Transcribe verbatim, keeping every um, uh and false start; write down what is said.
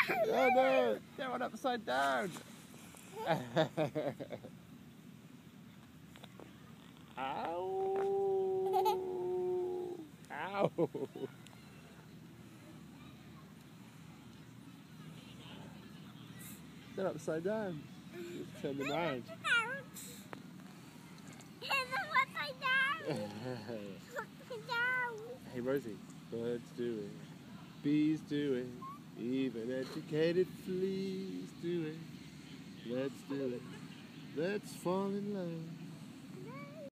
Oh no! That one upside down! Ow! Ow! They're upside down. Let's turn them around. Hey Rosie, birds do it, bees do it, even educated fleas do it. Let's do it. Let's fall in love.